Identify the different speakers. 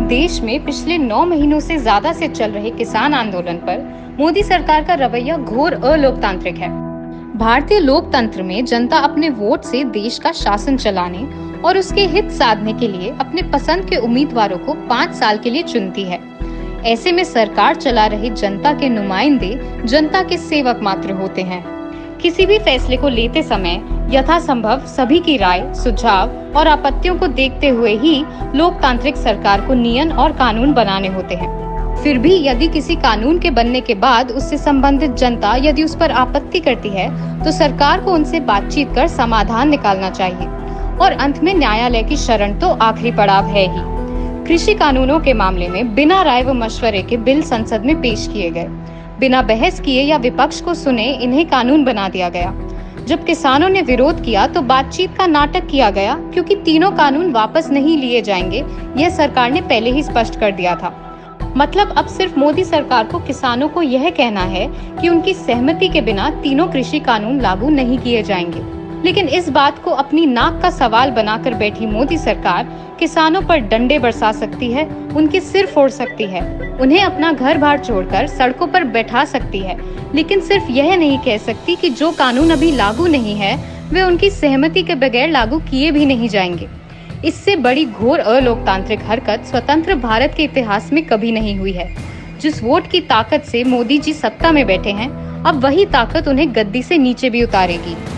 Speaker 1: देश में पिछले 9 महीनों से ज्यादा से चल रहे किसान आंदोलन पर मोदी सरकार का रवैया घोर अलोकतांत्रिक है। भारतीय लोकतंत्र में जनता अपने वोट से देश का शासन चलाने और उसके हित साधने के लिए अपने पसंद के उम्मीदवारों को 5 साल के लिए चुनती है। ऐसे में सरकार चला रही जनता के नुमाइंदे जनता के सेवक मात्र होते हैं। किसी भी फैसले को लेते समय यथासंभव सभी की राय, सुझाव और आपत्तियों को देखते हुए ही लोकतांत्रिक सरकार को नियम और कानून बनाने होते हैं। फिर भी यदि किसी कानून के बनने के बाद उससे संबंधित जनता यदि उस पर आपत्ति करती है तो सरकार को उनसे बातचीत कर समाधान निकालना चाहिए और अंत में न्यायालय की शरण तो आखिरी पड़ाव है ही। कृषि कानूनों के मामले में बिना राय व मशवरे के बिल संसद में पेश किए गए। बिना बहस किए या विपक्ष को सुने इन्हें कानून बना दिया गया। जब किसानों ने विरोध किया तो बातचीत का नाटक किया गया, क्योंकि तीनों कानून वापस नहीं लिए जाएंगे, यह सरकार ने पहले ही स्पष्ट कर दिया था। मतलब अब सिर्फ मोदी सरकार को किसानों को यह कहना है कि उनकी सहमति के बिना तीनों कृषि कानून लागू नहीं किए जाएंगे। लेकिन इस बात को अपनी नाक का सवाल बनाकर बैठी मोदी सरकार किसानों पर डंडे बरसा सकती है, उनके सिर फोड़ सकती है, उन्हें अपना घर बार छोड़कर सड़कों पर बैठा सकती है, लेकिन सिर्फ यह नहीं कह सकती कि जो कानून अभी लागू नहीं है वे उनकी सहमति के बगैर लागू किए भी नहीं जाएंगे। इससे बड़ी घोर अलोकतांत्रिक हरकत स्वतंत्र भारत के इतिहास में कभी नहीं हुई है। जिस वोट की ताकत से मोदी जी सत्ता में बैठे हैं, अब वही ताकत उन्हें गद्दी से नीचे भी उतारेगी।